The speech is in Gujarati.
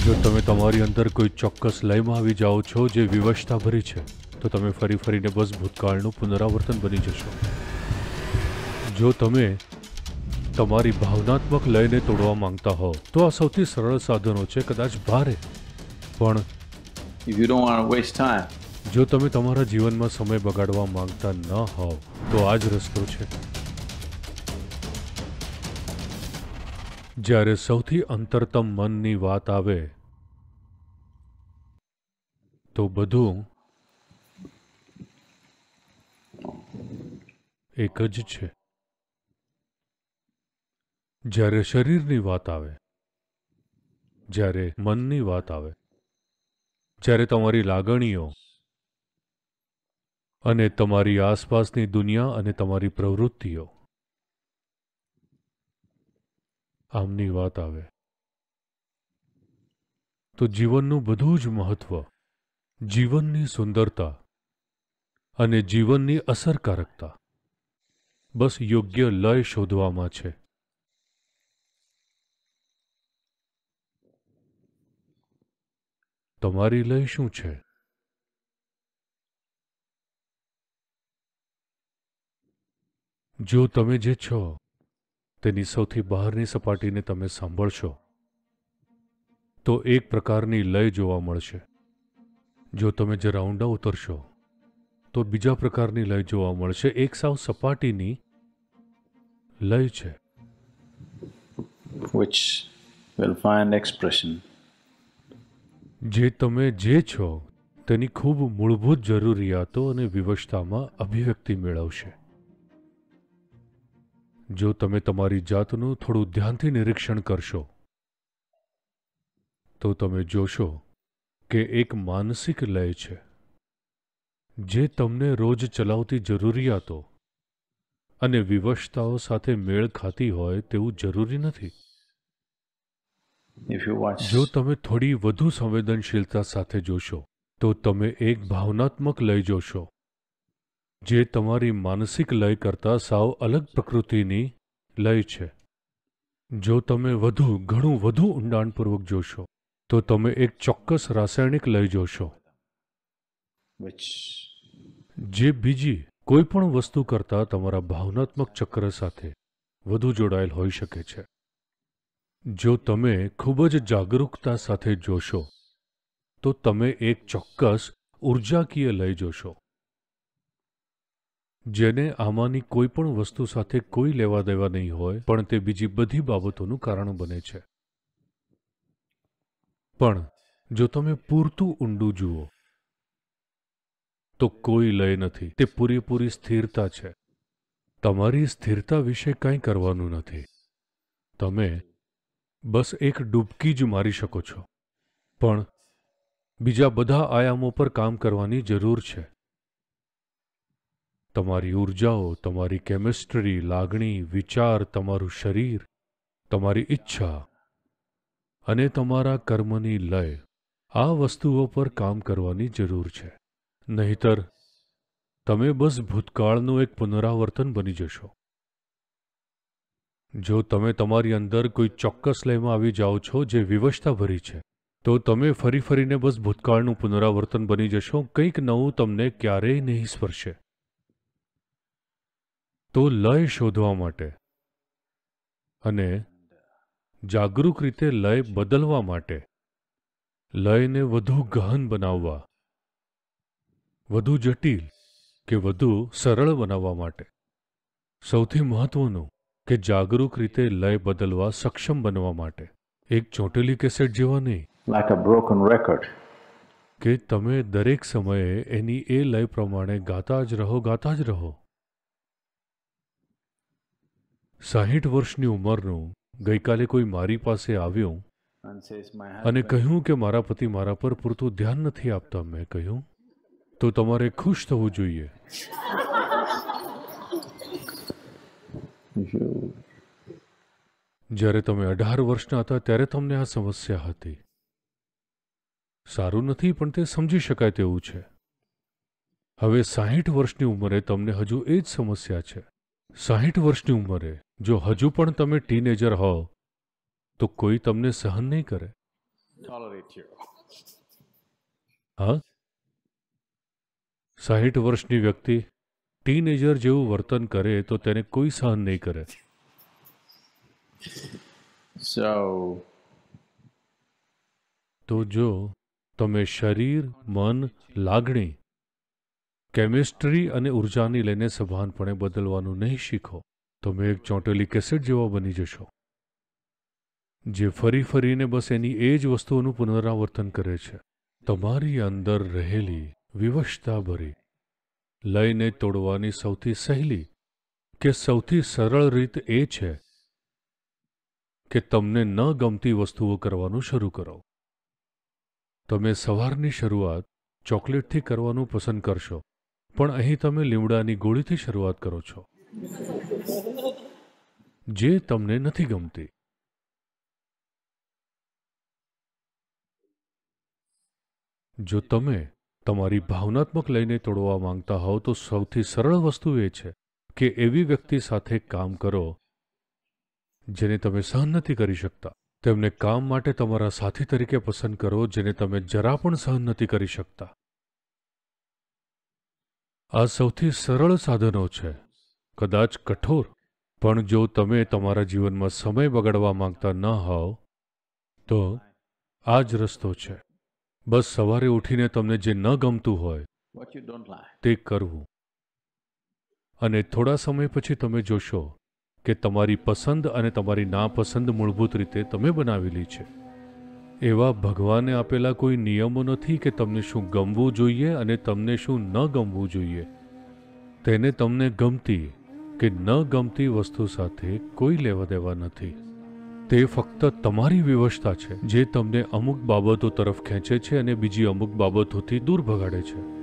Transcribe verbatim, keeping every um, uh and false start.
જો તમે તમારી અંદર કોઈ ચોક્કસ લયમાં આવી જાઓ છો જે વિવશતાભરી છે, તો તમે ફરી ફરીને બસ ભૂતકાળનું પુનરાવર્તન બની જશો. જો તમે તમારી ભાવનાત્મક લયને તોડવા માંગતા હો તો આ સૌથી સરળ સાધનો છે, કદાચ ભારે, પણ If you don't want to waste time, જો તમે તમારા જીવનમાં સમય બગાડવા માંગતા ન હોવ તો આ જ રસ્તો છે. જ્યારે સૌથી અંતરતમ મનની વાત આવે તો બધું એક જ છે. જ્યારે શરીરની વાત આવે, જ્યારે મનની વાત આવે, જ્યારે તમારી લાગણીઓ અને તમારી આસપાસની દુનિયા અને તમારી પ્રવૃત્તિઓ આમની વાત આવે, તો જીવનનું બધું જ મહત્વ, જીવનની સુંદરતા અને જીવનની અસરકારકતા બસ યોગ્ય લય શોધવામાં છે. તમારી લય શું છે? જો તમે જે છો તેની સૌથી બહારની સપાટીને તમે સાંભળશો તો એક પ્રકારની લય જોવા મળશે. જો તમે જરા ઊંડા ઉતરશો તો બીજા પ્રકારની લય જોવા મળશે. એક સાવ સપાટીની લય છે, which will find expression. જે તમે જે છો તેની ખૂબ મૂળભૂત જરૂરિયાતો અને વિવશતામાં અભિવ્યક્તિ મેળવશે. જો તમે તમારી જાતનું થોડું ધ્યાનથી નિરીક્ષણ કરશો તો તમે જોશો કે એક માનસિક લય છે જે તમને રોજ ચલાવતી જરૂરિયાતો અને વિવશતાઓ સાથે મેળ ખાતી હોય તેવું જરૂરી નથી. If you watch, જો તમે થોડી વધુ સંવેદનશીલતા સાથે જોશો તો તમે એક ભાવનાત્મક લય જોશો જે તમારી માનસિક લય કરતાં સાવ અલગ પ્રકૃતિની લય છે. જો તમે વધુ ઘણું વધુ ઊંડાણપૂર્વક જોશો તો તમે એક ચોક્કસ રાસાયણિક લય જોશો which જે બીજી કોઈ પણ વસ્તુ કરતાં તમારા ભાવનાત્મક ચક્ર સાથે વધુ જોડાયેલ હોઈ શકે છે. જો તમે ખૂબ જ જાગરૂકતા સાથે જોશો તો તમે એક ચોક્કસ ઉર્જાકીય લય જોશો જેને આમાંની કોઈ પણ વસ્તુ સાથે કોઈ લેવા દેવા નહીં હોય, પણ તે બીજી બધી બાબતોનું કારણ બને છે. પણ જો તમે પૂરતું ઊંડું જુઓ તો કોઈ લય નથી, તે પૂરેપૂરી સ્થિરતા છે. તમારી સ્થિરતા વિશે કંઈ કરવાનું નથી. તમે બસ એક ડૂબકી જ મારી શકો છો, પણ બીજા બધા આયામો પર કામ કરવાની જરૂર છે. તમારી ઊર્જાઓ, તમારી કેમિસ્ટ્રી, લાગણી, વિચાર, તમારું શરીર, તમારી ઈચ્છા અને તમારા કર્મની લય, આ વસ્તુઓ પર કામ કરવાની જરૂર છે. નહીંતર તમે બસ ભૂતકાળનું એક પુનરાવર્તન બની જશો. જો તમે તમારી અંદર કોઈ ચોક્કસ લયમાં આવી જાઓ છો જે વિવશતાભરી છે, તો તમે ફરી ફરીને બસ ભૂતકાળનું પુનરાવર્તન બની જશો. કંઈક નવું તમને ક્યારેય નહીં સ્પર્શે. તો લય શોધવા માટે અને જાગૃત રીતે લય બદલવા માટે, લયને વધુ ગહન બનાવવા, વધુ જટિલ કે વધુ સરળ બનાવવા માટે, સૌથી મહત્વનું કે જાગૃત રીતે લય બદલવા સક્ષમ બનવા માટે, એક ચોંટેલી કેસેટ જેવા નહીં like a broken record, કે તમે દરેક સમયે એની એ લય પ્રમાણે ગાતા જ રહો ગાતા જ રહો. સાહીઠ વર્ષની ઉંમરનું ગઈકાલે કોઈ મારી પાસે આવ્યું and says, my અને husband, કહ્યું કે મારા પતિ મારા પર પૂરતું ધ્યાન નથી આપતા. મેં કહ્યું તો તમારે ખુશ થવું જોઈએ. if you, જ્યારે તમે અઢાર વર્ષના હતા ત્યારે તમને આ સમસ્યા હતી. સારું નથી, પણ તે સમજી શકાય તેવું છે. હવે સાહીઠ વર્ષની ઉંમરે તમને હજુ એ જ સમસ્યા છે. સાહીઠ વર્ષની ઉંમરે જો હજુ પણ તમે ટીનેજર હોવ તો કોઈ તમને સહન નહીં કરે. tolerate you. હા, સાહીઠ વર્ષની વ્યક્તિ ટીનેજર જેવું વર્તન કરે તો તેને કોઈ સહન નહીં કરે. So, તો જો તમે શરીર, મન, લાગણી, કેમિસ્ટ્રી અને ઉર્જાની લઈને સભાનપણે બદલવાનું નહીં શીખો, તમે એક ચોંટેલી કેસેટ જેવા બની જશો, જે ફરી ફરીને બસ એની એ જ વસ્તુઓનું પુનરાવર્તન કરે છે. તમારી અંદર રહેલી વિવશતા ભરી લયને તોડવાની સૌથી સહેલી કે સૌથી સરળ રીત એ છે કે તમને ન ગમતી વસ્તુઓ કરવાનું શરૂ કરો. તમે સવારની શરૂઆત ચોકલેટથી કરવાનું પસંદ કરશો, પણ અહીં તમે લીમડાની ગોળીથી શરૂઆત કરો છો, જે તમને નથી ગમતી. જો તમે તમારી ભાવનાત્મક લઈને તોડવા માંગતા હોવ તો સૌથી સરળ વસ્તુ એ છે કે એવી વ્યક્તિ સાથે કામ કરો જેને તમે સહન નથી કરી શકતા. તેમને કામ માટે તમારા સાથી તરીકે પસંદ કરો જેને તમે જરા પણ સહન નથી કરી શકતા. આ સૌથી સરળ સાધનો છે, કદાચ કઠોર, પણ જો તમે તમારા જીવનમાં સમય બગાડવા માંગતા ન હોવ તો આ જ રસ્તો છે. બસ સવારે ઉઠીને તમને જે ન ગમતું હોય what you don't like. તે કરવું, અને થોડા સમય પછી તમે જોશો કે તમારી પસંદ અને તમારી નાપસંદ મૂળભૂત રીતે તમે બનાવેલી છે. એવા ભગવાને આપેલા કોઈ નિયમો નથી કે તમને શું ગમવું જોઈએ અને તમને શું ન ગમવું જોઈએ. તેને તમને ગમતી કે ન ગમતી વસ્તુ સાથે કોઈ લેવા દેવા નથી. તે ફક્ત તમારી વિવશતા છે જે તમને અમુક બાબતો તરફ ખેંચે છે અને બીજી અમુક બાબતોથી દૂર ભગાડે છે.